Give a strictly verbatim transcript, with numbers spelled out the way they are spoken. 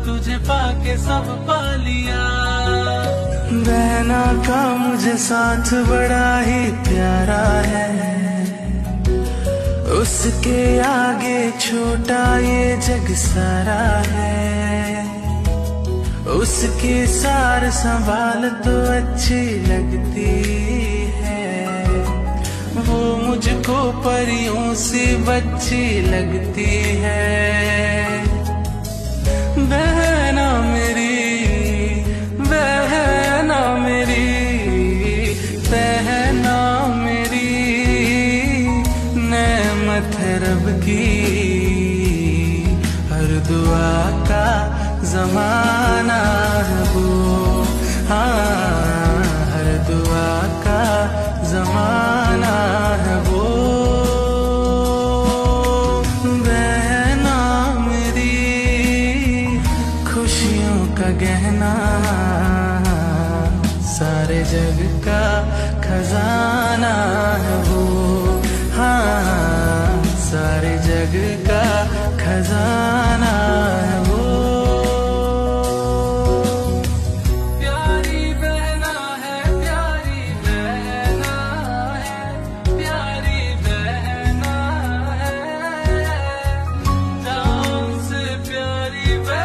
तुझे पाके सब पा लिया। बहना का मुझे साथ बड़ा ही प्यारा है, उसके आगे छोटा ये जग सारा है। उसकी सार संभाल तो अच्छी लगती है, वो मुझको परियों सी बच्ची लगती है। बहना मेरी, बहना मेरी, बहना मेरी, नेमत है रब की, हर दुआ का जमाना है वो। हाँ, हर दुआ का जमाना है वो। बहना मेरी, खुशियों का गहना, सारे जग का खजाना।